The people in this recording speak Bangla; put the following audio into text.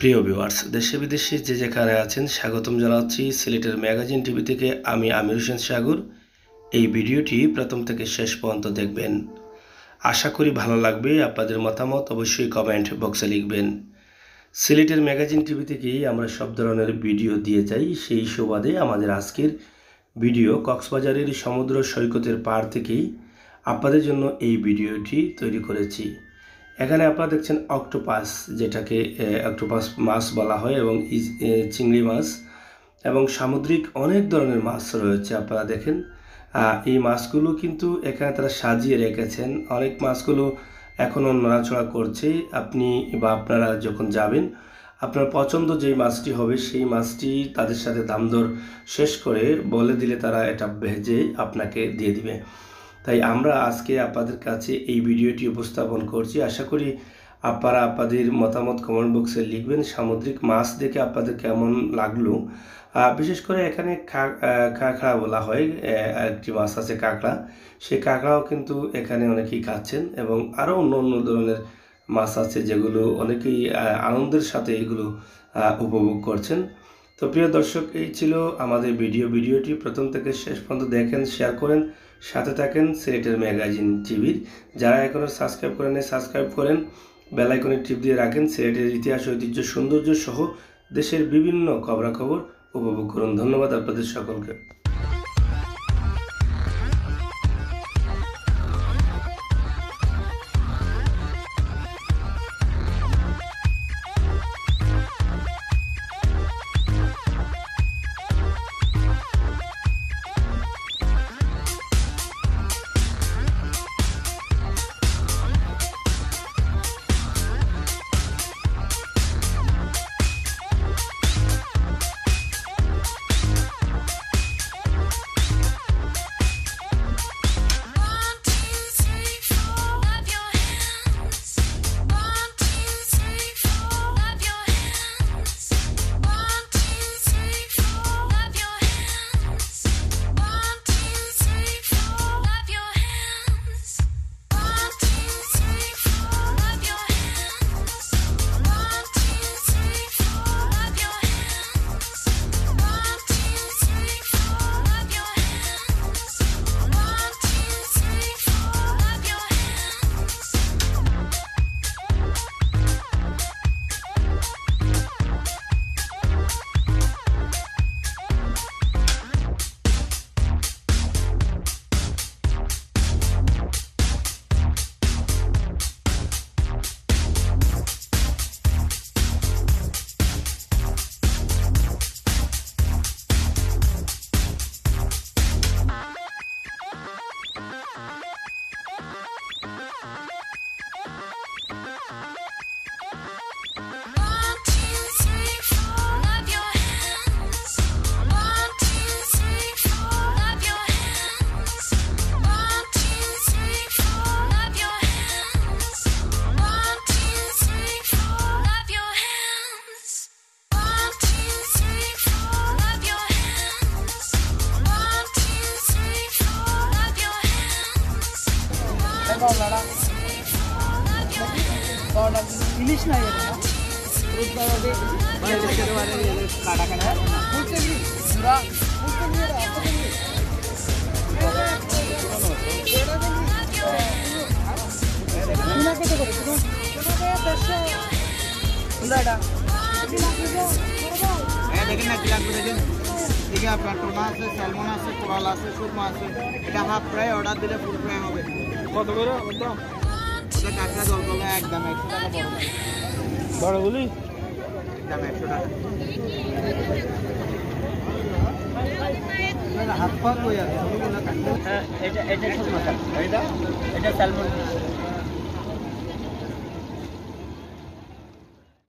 প্রিয় ভিউয়ার্স, দেশে বিদেশে যে যেখানে আছেন স্বাগতম জানাচ্ছি সিলেটের ম্যাগাজিন টিভি থেকে। আমি আমির হোসেন সাগর। এই ভিডিওটি প্রথম থেকে শেষ পর্যন্ত দেখবেন, আশা করি ভালো লাগবে। আপনাদের মতামত অবশ্যই কমেন্ট বক্সে লিখবেন। সিলেটের ম্যাগাজিন টিভি থেকেই আমরা সব ধরনের ভিডিও দিয়ে যাই, সেই সুবাদে আমাদের আজকের ভিডিও কক্সবাজারের সমুদ্র সৈকতের পাড় থেকেই আপনাদের জন্য এই ভিডিওটি তৈরি করেছি। এখানে আপনারা দেখছেন অক্টোপাস, যেটাকে অক্টোপাস মাছ বলা হয়, এবং চিংড়ি মাছ এবং সামুদ্রিক অনেক ধরনের মাছ রয়েছে। আপনারা দেখেন এই মাছগুলো কিন্তু এখানে তারা সাজিয়ে রেখেছেন। অনেক মাছগুলো এখনও নড়াচড়া করছে। আপনি বা আপনারা যখন যাবেন, আপনার পছন্দ যেই মাছটি হবে সেই মাছটি তাদের সাথে দাম দর শেষ করে বলে দিলে তারা এটা ভেজে আপনাকে দিয়ে দিবে। তাই আমরা আজকে আপনাদের কাছে এই ভিডিওটি উপস্থাপন করছি। আশা করি আপনারা আপনাদের মতামত কমেন্ট বক্সে লিখবেন। সামুদ্রিক মাছ দেখে আপনাদের কেমন লাগলো। বিশেষ করে এখানে কাঁকড়া বলা হয়, একটি মাছ আছে কাঁকড়া, সেই কাঁকড়াও কিন্তু এখানে অনেকেই খাচ্ছেন, এবং আরও অন্য অন্য ধরনের মাছ আছে যেগুলো অনেকেই আনন্দের সাথে এগুলো উপভোগ করছেন। তো প্রিয় দর্শক, এই ছিল আমাদের ভিডিওটি প্রথম থেকে শেষ পর্যন্ত দেখেন, শেয়ার করেন, সাথে থাকেন সিলেটের ম্যাগাজিন টিভির। যারা এখনও সাবস্ক্রাইব করেন সাবস্ক্রাইব করেন, বেল আইকনে টিপ দিয়ে রাখেন। সিলেটের ইতিহাস, ঐতিহ্য, সৌন্দর্য সহ দেশের বিভিন্ন খবরাখবর উপভোগ করুন। ধন্যবাদ আপনাদের সকলকে। ইলিশ নাই কাটা কাটা দেখেন না, কি লাগবে দেখেন। ঠিক আছে, আপনার টোনা আছে, স্যালমন আছে, কোরাল আছে, সুরমা আছে। এটা হাফ ফ্রাই অর্ডার দিলে ফুল ফ্রাই হবে। কত করে একদম? ওটা কাঁকড়া জলগুলো একদম 100 টাকা বড়গুলি, একদম 100 টাকা। হাত পা কই আছে? এটা ছোট মাছ, এটা স্যালমন।